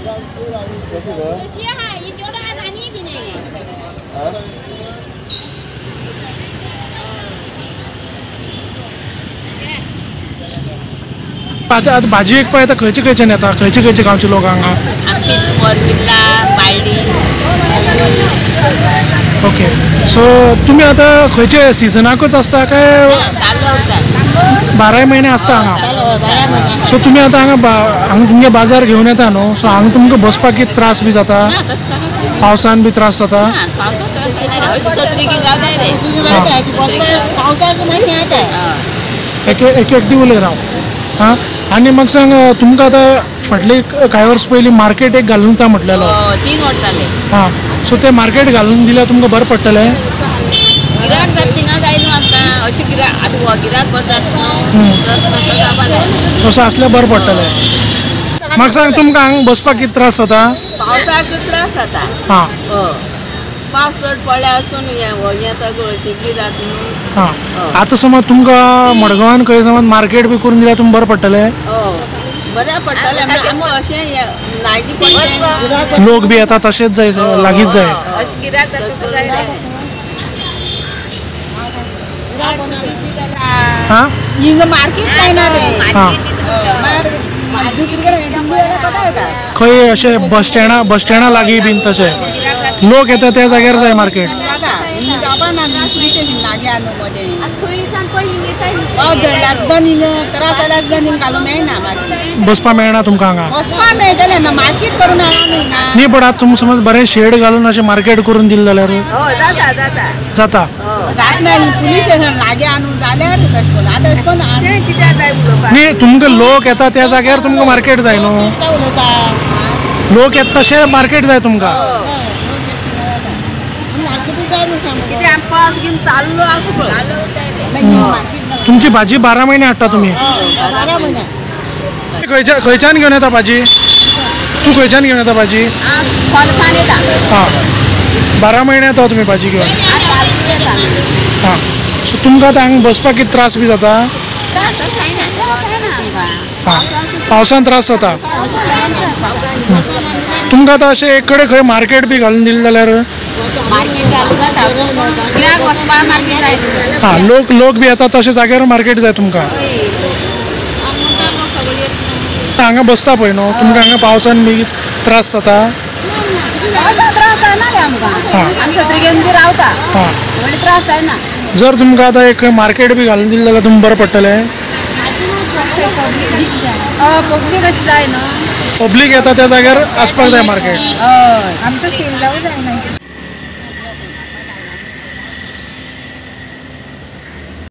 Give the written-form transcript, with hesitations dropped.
आता भाजी एक पळय खंयचे खंयचे येता खंयचे गांवचे लोक हांगा ओके सो तुम्ही आता खंयचे सिजनाकूच आसता काय 12 महिने आसता हांगा सो तुम्ही आता हांगा तुमगे बाजार घेवन येता न्हू सो हांगा तुमकां बसपाक कितें त्रास बी जाता पावसान बी त्रास जाता एक दी उलय राव हां आनी म्हाका सांग तुमकां आतां फाटली कांय वर्स पयलीं मार्केट एक घालून दिता म्हटलेलो 3 वर्स जाले हां सो ते मार्केट घालून दिल्यार तुमकां बरें पडटलें गिराक जाता थिंगा जाय न्हू आमकां अशें गिराक आतां गिराक करतात तसो आसल्यार बरें पडटलें म्हाका सांग तुमकां हांगा बसपाक कितें त्रास जाता पावसाक त्रास जाता हां पावस चड पडल्यार अशें हें सगळं शेकी जाता न्हू हां आतां समज तुमकां मडगांवान खंय समज मार्केट बी करून दिल्यार तुमकां बरें पडटलें बरें पडटलें आमकां अशें लागीं पडलें लोक बी येता तशेंच जाय लागींच जाय अशें गिराक जाता हां हिंगा मार्केट जायना रे हां दुसरे कडेन खंय अशें बस स्टँडा लागीं बीन तशें लोक येता त्या जाग्यार जाय मार्केट जावपा ना पुलीस स्टेशन लागीं न्हू मदें पावस झडला सुद्दां हिंगा त्रास जाल्यार सुद्दां हिंगा घालूंक मेळना मार्केट बसपा मेळना तुमकां हांगा वचपा मेळटलें मार्केट करून हाडूं न्हू हिंगा न्ही पण आतां तुमकां समज बरें शेड घालून अशें मार्केट करून दिलें जाल्यार जाता जायना पुलीस स्टेशन लागीं आणून जाल्यार तशें करून आतां अशें करून न्ही तुमकां लोक येता त्या जाग्यार तुमकां मार्केट जाय न्हू लोक येता तशें मार्केट जाय तुमकां तुमची भाजी 12 महिने हाडटा तुमी खंयच्यान घेवन येता भाजी तूं खंयच्यान घेवन येता भाजी हां 12 महिने येता तुमी भाजी घेवन हां सो तुमकां आतां हांगा बसपाक कितें त्रास बी जाता हां पावसान त्रास जाता तुमकां आतां अशें एक कडेन खंय मार्केट बी घालून दिलें जाल्यार हां लोक बी येता तशें जाग्यार मार्केट जाय तुमकां हांगा बसता पळय न्हू तुमकां हांगा पावसान बी त्रास जाता जर तुमकां आतां एक मार्केट बी घालून दिलें जाल्यार तुमकां बरें पडटलें पब्लीक अशें जाय न्हू पब्लीक येता त्या जाग्यार आसपाक जाय मार्केट आमकां सेल जावूं जायना